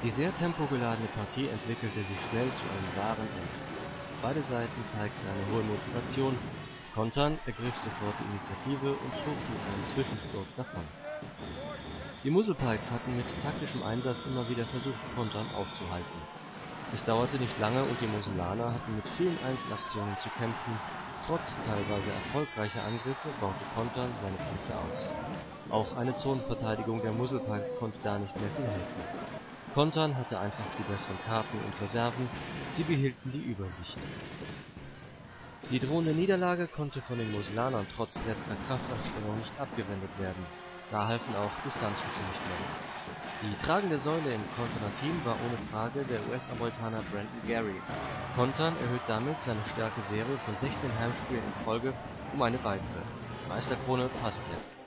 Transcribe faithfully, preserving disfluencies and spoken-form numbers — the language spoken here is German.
Die sehr tempogeladene Partie entwickelte sich schnell zu einem wahren Endspiel. Beide Seiten zeigten eine hohe Motivation, Kontern ergriff sofort die Initiative und zog mit einem Zwischensturz davon. Die Muzzlepikes hatten mit taktischem Einsatz immer wieder versucht, Kontern aufzuhalten. Es dauerte nicht lange und die Moselaner hatten mit vielen Einzelaktionen zu kämpfen. Trotz teilweise erfolgreicher Angriffe baute Kontern seine Punkte aus. Auch eine Zonenverteidigung der Muzzlepikes konnte da nicht mehr viel helfen. Kontern hatte einfach die besseren Karten und Reserven, sie behielten die Übersicht. Die drohende Niederlage konnte von den Moselanern trotz letzter Kraftanstrengung nicht abgewendet werden, da halfen auch Distanzschüsse nicht mehr. Die tragende Säule im Konterner Team war ohne Frage der U S-Amerikaner Brandon Gary. Kontern erhöht damit seine Stärke-Serie von sechzehn Heimspielen in Folge um eine weitere. Meisterkrone passt jetzt.